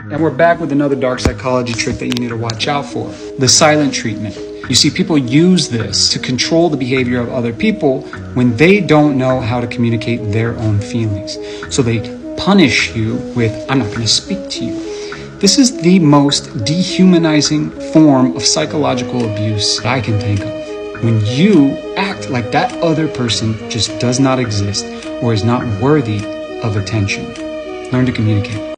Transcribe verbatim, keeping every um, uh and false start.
And we're back with another dark psychology trick that you need to watch out for. The silent treatment. You see, people use this to control the behavior of other people when they don't know how to communicate their own feelings. So they punish you with, I'm not going to speak to you. This is the most dehumanizing form of psychological abuse I can think of. When you act like that other person just does not exist or is not worthy of attention. Learn to communicate.